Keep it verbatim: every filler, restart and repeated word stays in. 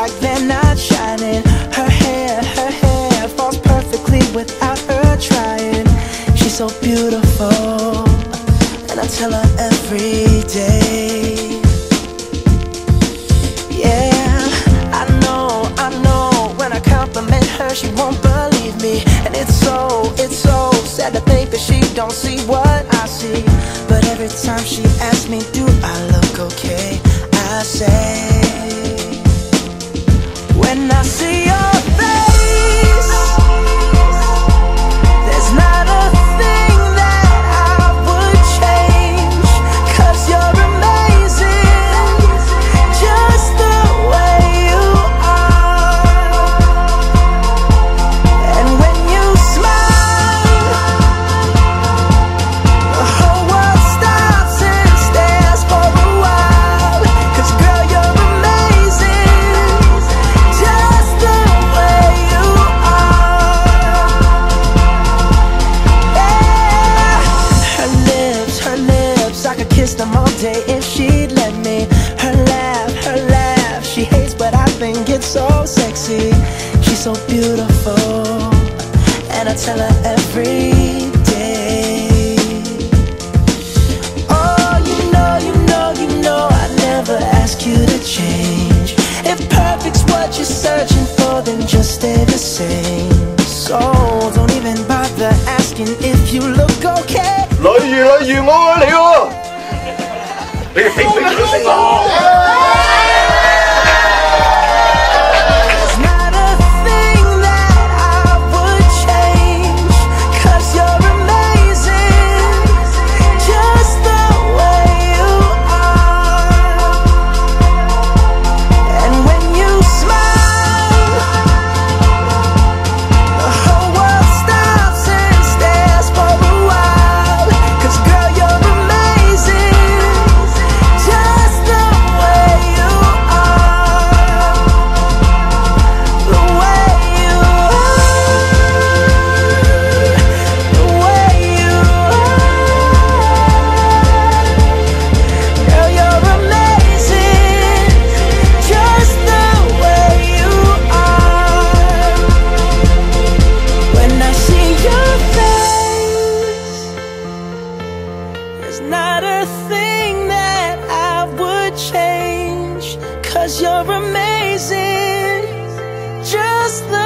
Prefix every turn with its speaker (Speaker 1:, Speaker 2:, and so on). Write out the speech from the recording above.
Speaker 1: like they're not shining. Her hair, her hair falls perfectly without her trying. She's so beautiful, and I tell her every day. Yeah, I know, I know, when I compliment her she won't believe me. And it's so, it's so sad to think that she don't see what I see. But every time she asks me, do I look okay, I say, when I see your face, there's not a thing that I would change. 'Cause you're amazing, just the way you are. And when you smile, the whole world stops and stares for a while. 'Cause girl, you're amazing, just the way you are. Yeah. Her lips, her lips, I could kiss them all day if she'd let me. Her laugh, her laugh, she hates but I think it's so sexy. She's so beautiful, and I tell her every day. Oh, you know, you know, you know I never ask you to change. If perfect's what you're searching for, then just stay the same. So don't even bother asking if you look okay.
Speaker 2: 女如女如我愛你喎，你哋識唔識佢識我？
Speaker 1: There's not a thing that I would change. 'Cause you're amazing, just the way you are. And when you smile, the whole world stops and stares for a while. 'Cause girl, you're amazing, just the way you are. The way you are, the way you are. Girl, you're amazing, just the way you are. When I see your face, there's not a thing that I would change. 'Cause you're amazing, just the